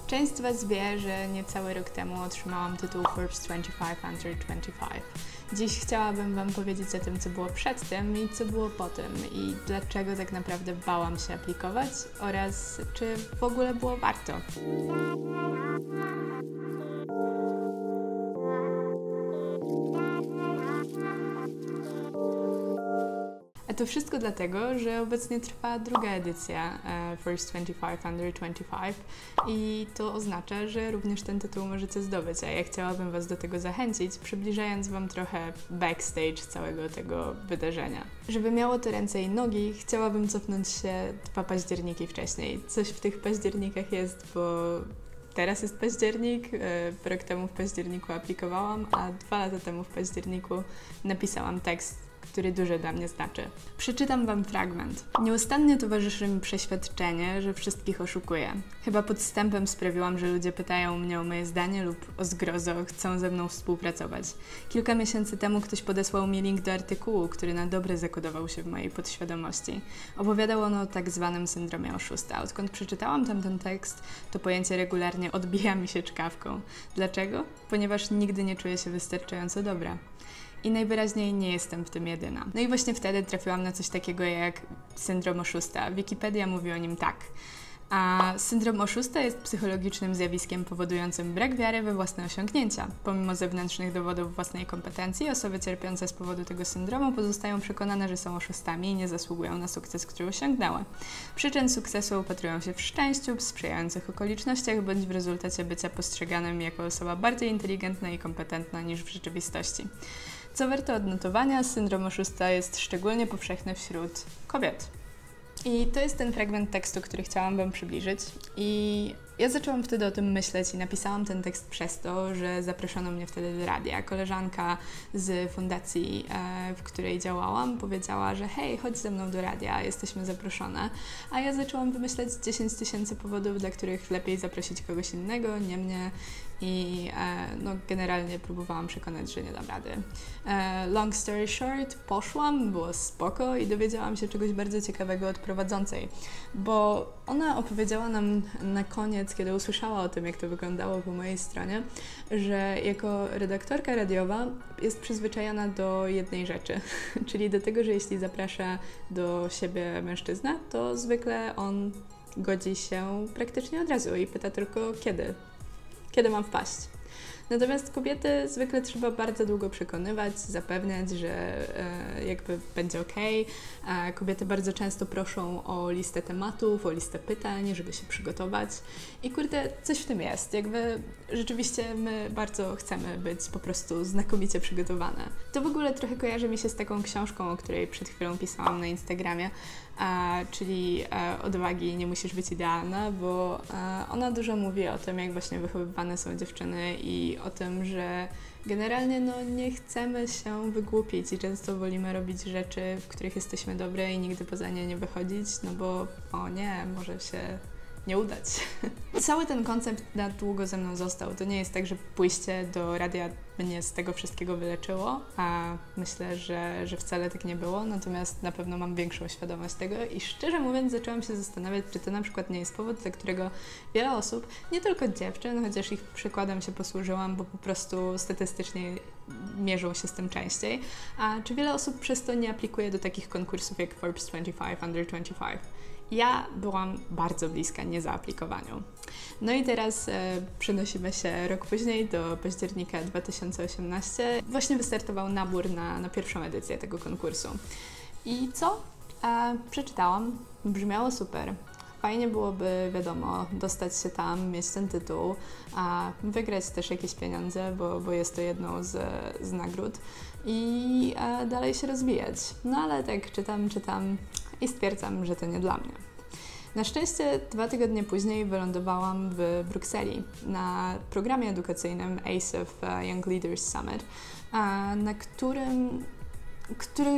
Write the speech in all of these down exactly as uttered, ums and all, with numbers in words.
Część z Was wie, że niecały rok temu otrzymałam tytuł Forbes dwudziestego pięć Under dwadzieścia pięć. Dziś chciałabym Wam powiedzieć o tym, co było przed tym i co było po tym i dlaczego tak naprawdę bałam się aplikować oraz czy w ogóle było warto. A to wszystko dlatego, że obecnie trwa druga edycja e, Forbes dwudziestego pięć Under dwadzieścia pięć i to oznacza, że również ten tytuł możecie zdobyć, a ja chciałabym Was do tego zachęcić, przybliżając Wam trochę backstage całego tego wydarzenia. Żeby miało to ręce i nogi, chciałabym cofnąć się dwa październiki wcześniej. Coś w tych październikach jest, bo teraz jest październik, e, rok temu w październiku aplikowałam, a dwa lata temu w październiku napisałam tekst, który dużo dla mnie znaczy. Przeczytam Wam fragment. Nieustannie towarzyszy mi przeświadczenie, że wszystkich oszukuję. Chyba podstępem sprawiłam, że ludzie pytają mnie o moje zdanie lub o zgrozo chcą ze mną współpracować. Kilka miesięcy temu ktoś podesłał mi link do artykułu, który na dobre zakodował się w mojej podświadomości. Opowiadał on o tak zwanym syndromie oszusta. Odkąd przeczytałam tamten tekst, to pojęcie regularnie odbija mi się czkawką. Dlaczego? Ponieważ nigdy nie czuję się wystarczająco dobra. I najwyraźniej nie jestem w tym jedyna. No i właśnie wtedy trafiłam na coś takiego jak syndrom oszusta. Wikipedia mówi o nim tak. A syndrom oszusta jest psychologicznym zjawiskiem powodującym brak wiary we własne osiągnięcia. Pomimo zewnętrznych dowodów własnej kompetencji, osoby cierpiące z powodu tego syndromu pozostają przekonane, że są oszustami i nie zasługują na sukces, który osiągnęły. Przyczyn sukcesu upatrują się w szczęściu, w sprzyjających okolicznościach bądź w rezultacie bycia postrzeganym jako osoba bardziej inteligentna i kompetentna niż w rzeczywistości. Co warto odnotowania, syndrom oszusta jest szczególnie powszechny wśród kobiet. I to jest ten fragment tekstu, który chciałam Wam przybliżyć. I ja zaczęłam wtedy o tym myśleć i napisałam ten tekst przez to, że zaproszono mnie wtedy do radia. Koleżanka z fundacji, w której działałam, powiedziała, że hej, chodź ze mną do radia, jesteśmy zaproszone. A ja zaczęłam wymyślać dziesięć tysięcy powodów, dla których lepiej zaprosić kogoś innego, nie mnie. I no, generalnie próbowałam przekonać, że nie dam rady. Long story short, poszłam, było spoko i dowiedziałam się czegoś bardzo ciekawego od prowadzącej, bo ona opowiedziała nam na koniec, kiedy usłyszała o tym, jak to wyglądało po mojej stronie, że jako redaktorka radiowa jest przyzwyczajona do jednej rzeczy, czyli do tego, że jeśli zaprasza do siebie mężczyznę, to zwykle on godzi się praktycznie od razu i pyta tylko kiedy. Kiedy mam wpaść. Natomiast kobiety zwykle trzeba bardzo długo przekonywać, zapewniać, że e, jakby będzie okej. Okay. Kobiety bardzo często proszą o listę tematów, o listę pytań, żeby się przygotować. I kurde, coś w tym jest. Jakby rzeczywiście my bardzo chcemy być po prostu znakomicie przygotowane. To w ogóle trochę kojarzy mi się z taką książką, o której przed chwilą pisałam na Instagramie, a, czyli a, Odwagi, nie musisz być idealna, bo a, ona dużo mówi o tym, jak właśnie wychowywane są dziewczyny i o tym, że generalnie no, nie chcemy się wygłupić i często wolimy robić rzeczy, w których jesteśmy dobre i nigdy poza nie nie wychodzić, no bo o nie, może się nie udać. Cały ten koncept na długo ze mną został. To nie jest tak, że pójście do radia mnie z tego wszystkiego wyleczyło, a myślę, że, że wcale tak nie było, natomiast na pewno mam większą świadomość tego i szczerze mówiąc zaczęłam się zastanawiać, czy to na przykład nie jest powód, dla którego wiele osób, nie tylko dziewczyn, chociaż ich przykładem się posłużyłam, bo po prostu statystycznie mierzą się z tym częściej, a czy wiele osób przez to nie aplikuje do takich konkursów jak Forbes dwudziesty pięć Under dwadzieścia pięć. Ja byłam bardzo bliska niezaaplikowaniu. No i teraz e, przenosimy się rok później do października dwa tysiące osiemnastego. Właśnie wystartował nabór na, na pierwszą edycję tego konkursu. I co? E, przeczytałam. Brzmiało super. Fajnie byłoby, wiadomo, dostać się tam, mieć ten tytuł, a wygrać też jakieś pieniądze, bo, bo jest to jedną z, z nagród i e, dalej się rozwijać. No ale tak czytam, czytam i stwierdzam, że to nie dla mnie. Na szczęście dwa tygodnie później wylądowałam w Brukseli na programie edukacyjnym A S E F Young Leaders Summit, na którym, który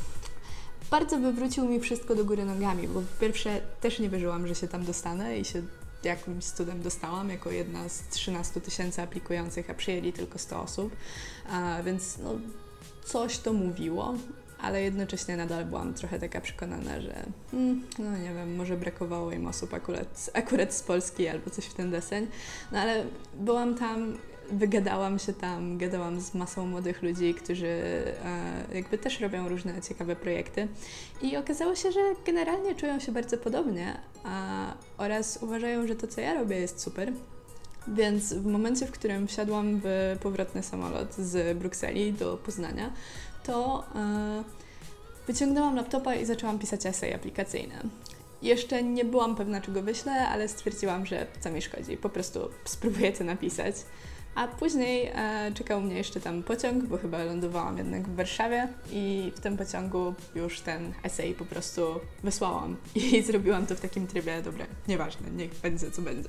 bardzo wywrócił mi wszystko do góry nogami, bo po pierwsze też nie wierzyłam, że się tam dostanę i się jakimś cudem dostałam jako jedna z trzynastu tysięcy aplikujących, a przyjęli tylko sto osób, a więc no, coś to mówiło. ale jednocześnie nadal byłam trochę taka przekonana, że hmm, no nie wiem, może brakowało im osób akurat, akurat z Polski albo coś w ten deseń, no ale byłam tam, wygadałam się tam, gadałam z masą młodych ludzi, którzy e, jakby też robią różne ciekawe projekty i okazało się, że generalnie czują się bardzo podobnie a, oraz uważają, że to, co ja robię, jest super. Więc w momencie, w którym wsiadłam w powrotny samolot z Brukseli do Poznania, to e, wyciągnęłam laptopa i zaczęłam pisać esej aplikacyjny. Jeszcze nie byłam pewna, czego wyślę, ale stwierdziłam, że co mi szkodzi, po prostu spróbuję to napisać. A później e, czekał mnie jeszcze tam pociąg, bo chyba lądowałam jednak w Warszawie i w tym pociągu już ten esej po prostu wysłałam i zrobiłam to w takim trybie, dobra, nieważne, niech będzie co będzie.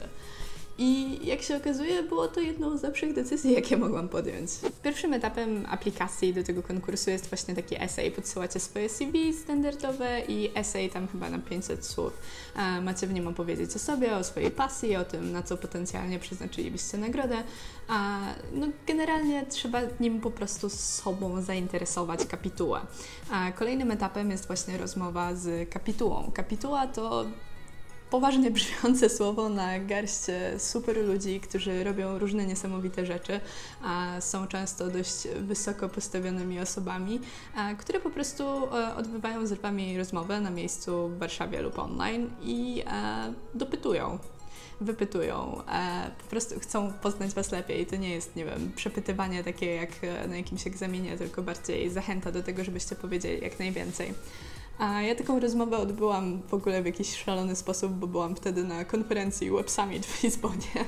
I jak się okazuje, było to jedną z lepszych decyzji, jakie mogłam podjąć. Pierwszym etapem aplikacji do tego konkursu jest właśnie taki esej. Podsyłacie swoje C V standardowe i esej tam chyba na pięćset słów. Macie w nim opowiedzieć o sobie, o swojej pasji, o tym, na co potencjalnie przeznaczylibyście nagrodę. A no, generalnie trzeba nim po prostu sobą zainteresować kapitułę. A kolejnym etapem jest właśnie rozmowa z kapitułą. Kapituła to poważnie brzmiące słowo na garść super ludzi, którzy robią różne niesamowite rzeczy, a są często dość wysoko postawionymi osobami, a, które po prostu a, odbywają z Wami rozmowę na miejscu w Warszawie lub online i a, dopytują. Wypytują, e, po prostu chcą poznać Was lepiej. To nie jest, nie wiem, przepytywanie takie jak na jakimś egzaminie, tylko bardziej zachęta do tego, żebyście powiedzieli jak najwięcej. A ja taką rozmowę odbyłam w ogóle w jakiś szalony sposób, bo byłam wtedy na konferencji Web Summit w Lizbonie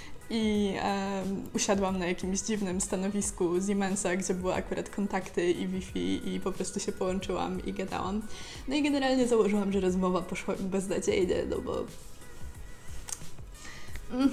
i e, usiadłam na jakimś dziwnym stanowisku Siemensa, gdzie były akurat kontakty i Wi-Fi i po prostu się połączyłam i gadałam. No i generalnie założyłam, że rozmowa poszła beznadziejnie, no bo... Mm.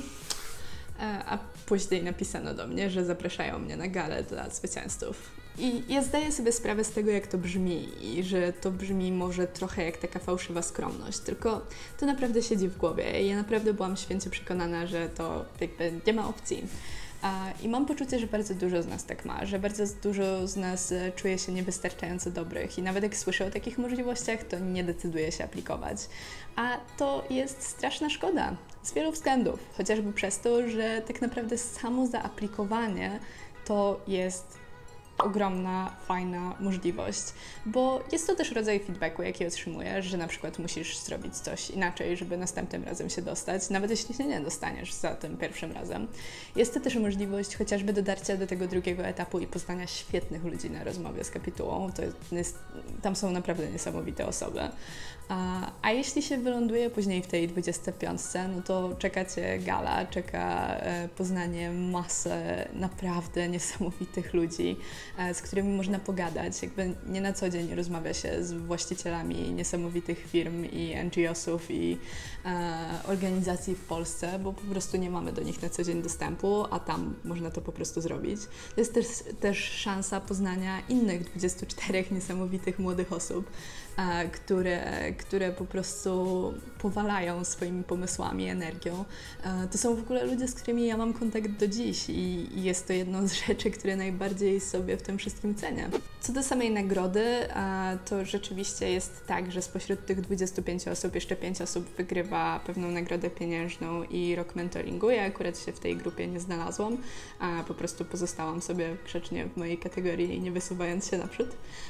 A później napisano do mnie, że zapraszają mnie na galę dla zwycięzców. I ja zdaję sobie sprawę z tego, jak to brzmi i że to brzmi może trochę jak taka fałszywa skromność, tylko to naprawdę siedzi w głowie i ja naprawdę byłam święcie przekonana, że to jakby nie ma opcji. I mam poczucie, że bardzo dużo z nas tak ma, że bardzo dużo z nas czuje się niewystarczająco dobrych i nawet jak słyszę o takich możliwościach, to nie decyduje się aplikować. A to jest straszna szkoda z wielu względów, chociażby przez to, że tak naprawdę samo zaaplikowanie to jest ogromna, fajna możliwość, bo jest to też rodzaj feedbacku, jaki otrzymujesz, że na przykład musisz zrobić coś inaczej, żeby następnym razem się dostać, nawet jeśli się nie dostaniesz za tym pierwszym razem. Jest to też możliwość chociażby dotarcia do tego drugiego etapu i poznania świetnych ludzi na rozmowie z kapitułą. To jest, tam są naprawdę niesamowite osoby. A, a jeśli się wyląduje później w tej dwudziestej piątce, no to czeka Cię gala, czeka e, poznanie masy naprawdę niesamowitych ludzi, e, z którymi można pogadać. Jakby nie na co dzień rozmawia się z właścicielami niesamowitych firm i N G O sów i e, organizacji w Polsce, bo po prostu nie mamy do nich na co dzień dostępu, a tam można to po prostu zrobić. To jest też, też szansa poznania innych dwudziestu czterech niesamowitych młodych osób, e, które które po prostu powalają swoimi pomysłami, energią. To są w ogóle ludzie, z którymi ja mam kontakt do dziś i jest to jedną z rzeczy, które najbardziej sobie w tym wszystkim cenię. Co do samej nagrody, to rzeczywiście jest tak, że spośród tych dwudziestu pięciu osób jeszcze pięć osób wygrywa pewną nagrodę pieniężną i rok mentoringu. Ja akurat się w tej grupie nie znalazłam, a po prostu pozostałam sobie grzecznie w mojej kategorii, nie wysuwając się naprzód.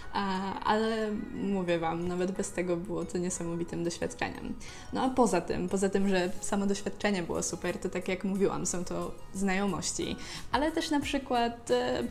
Ale mówię Wam, nawet bez tego było to niesamowitym doświadczeniem. No a poza tym, poza tym, że samo doświadczenie było super, to tak jak mówiłam, są to znajomości, ale też na przykład,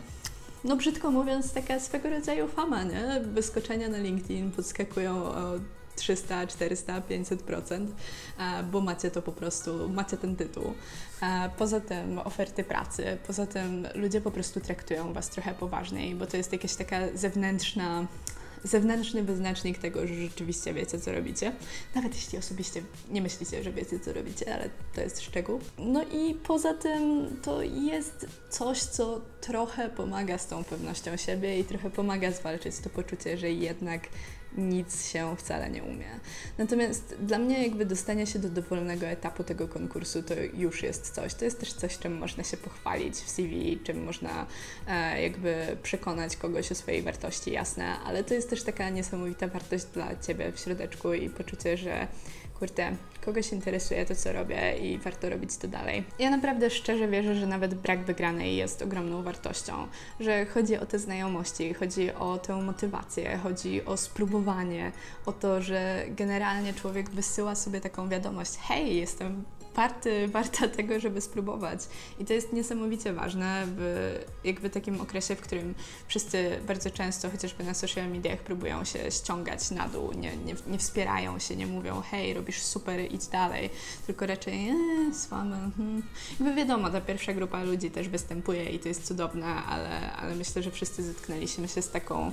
no brzydko mówiąc, taka swego rodzaju fama, nie? Wyskoczenia na LinkedIn podskakują o trzysta, czterysta, pięćset procent, bo macie to po prostu, macie ten tytuł. Poza tym oferty pracy, poza tym ludzie po prostu traktują Was trochę poważniej, bo to jest jakaś taka zewnętrzna zewnętrzny wyznacznik tego, że rzeczywiście wiecie, co robicie. Nawet jeśli osobiście nie myślicie, że wiecie, co robicie, ale to jest szczegół. No i poza tym to jest coś, co trochę pomaga z tą pewnością siebie i trochę pomaga zwalczyć to poczucie, że jednak nic się wcale nie umie. Natomiast dla mnie jakby dostanie się do dowolnego etapu tego konkursu to już jest coś. To jest też coś, czym można się pochwalić w C V, czym można e, jakby przekonać kogoś o swojej wartości, jasne, ale to jest też taka niesamowita wartość dla Ciebie w środeczku i poczucie, że kurde, kogoś interesuje to, co robię i warto robić to dalej. Ja naprawdę szczerze wierzę, że nawet brak wygranej jest ogromną wartością, że chodzi o te znajomości, chodzi o tę motywację, chodzi o spróbowanie, o to, że generalnie człowiek wysyła sobie taką wiadomość: hej, jestem warty, warta tego, żeby spróbować. I to jest niesamowicie ważne w jakby takim okresie, w którym wszyscy bardzo często, chociażby na social mediach, próbują się ściągać na dół, nie, nie, nie wspierają się, nie mówią: hej, robisz super, idź dalej, tylko raczej eee, słabe. Hmm. Jakby wiadomo, ta pierwsza grupa ludzi też występuje i to jest cudowne, ale, ale myślę, że wszyscy zetknęliśmy się z taką,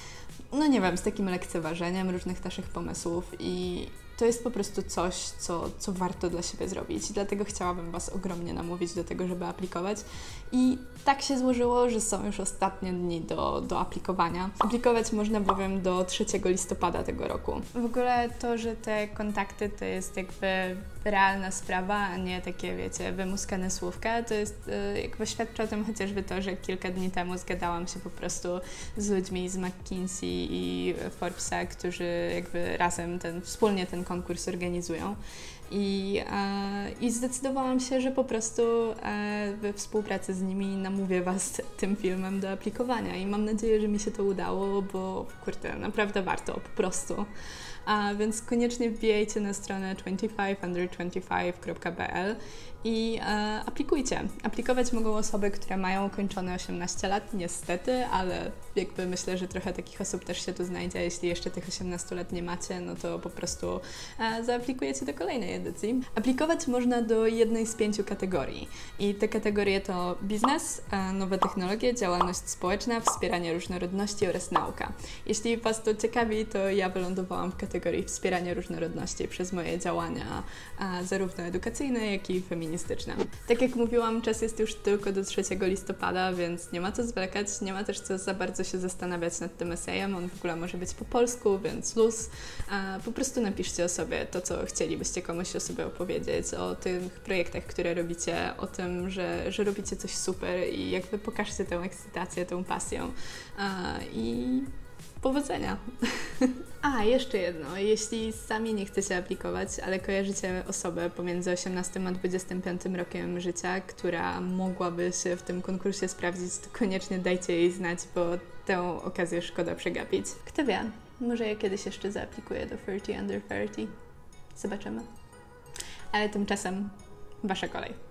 no nie wiem, z takim lekceważeniem różnych naszych pomysłów i to jest po prostu coś, co, co warto dla siebie zrobić. Dlatego chciałabym Was ogromnie namówić do tego, żeby aplikować. I tak się złożyło, że są już ostatnie dni do, do aplikowania. Aplikować można bowiem do trzeciego listopada tego roku. W ogóle to, że te kontakty to jest jakby realna sprawa, a nie takie, wiecie, wymuskane słówka, to jest yy, jakby świadczy o tym chociażby to, że kilka dni temu zgadałam się po prostu z ludźmi z McKinsey i Forbesa, którzy jakby razem ten, wspólnie ten konkurs organizują. I, e, I zdecydowałam się, że po prostu e, we współpracy z nimi namówię Was tym filmem do aplikowania i mam nadzieję, że mi się to udało, bo kurde, naprawdę warto, po prostu. A więc koniecznie wbijajcie na stronę twenty-five under twenty-five kropka p l i e, aplikujcie. Aplikować mogą osoby, które mają ukończone osiemnaście lat, niestety, ale jakby myślę, że trochę takich osób też się tu znajdzie. Jeśli jeszcze tych osiemnastu lat nie macie, no to po prostu e, zaaplikujecie do kolejnej edycji. Aplikować można do jednej z pięciu kategorii i te kategorie to biznes, e, nowe technologie, działalność społeczna, wspieranie różnorodności oraz nauka. Jeśli Was to ciekawi, to ja wylądowałam w kategorii wspierania różnorodności przez moje działania e, zarówno edukacyjne, jak i feministyczne. Tak jak mówiłam, czas jest już tylko do trzeciego listopada, więc nie ma co zwlekać, nie ma też co za bardzo się zastanawiać nad tym esejem, on w ogóle może być po polsku, więc luz. A po prostu napiszcie o sobie to, co chcielibyście komuś o sobie opowiedzieć, o tych projektach, które robicie, o tym, że, że robicie coś super i jakby pokażcie tę ekscytację, tę pasję. A, i powodzenia! A, jeszcze jedno. Jeśli sami nie chcecie aplikować, ale kojarzycie osobę pomiędzy osiemnastym a dwudziestym piątym rokiem życia, która mogłaby się w tym konkursie sprawdzić, to koniecznie dajcie jej znać, bo tę okazję szkoda przegapić. Kto wie, może ja kiedyś jeszcze zaaplikuję do thirty under thirty. Zobaczymy. Ale tymczasem Wasza kolej.